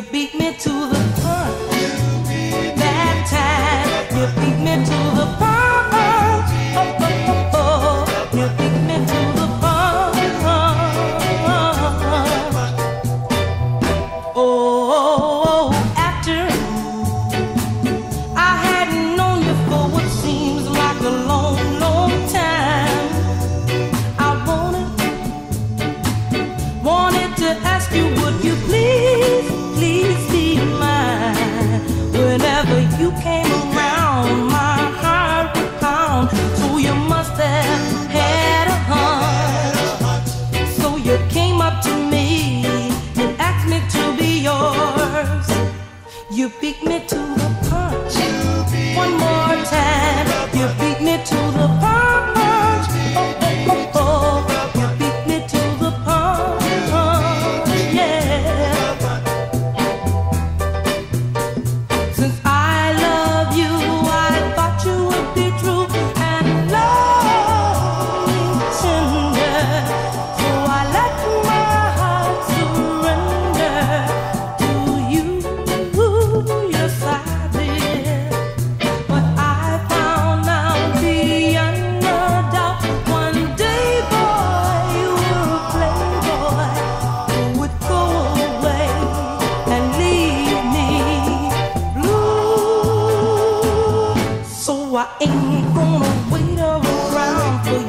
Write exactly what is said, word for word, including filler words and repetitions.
beat me to the punch. That time you beat me to the punch. Oh, oh, oh, oh. You beat me to the punch. Oh, after I hadn't known you for what seems like a long, long time, I wanted, wanted to ask you, would you please, please be mine? Whenever you came around, my heart would pound. So you must have had a hunch. So you came up to me and asked me to be yours. You beat me to the punch. One more time. You beat me to the punch. Oh, oh, oh, oh. You beat me to the punch. Yeah. Since I love you, I thought you would be true and love me tender. So I let my heart surrender to you. Yes, I did. But I found out beyond a doubt, one day, boy, you were a playboy who would go away and leave me blue. So I ain't gonna wait around for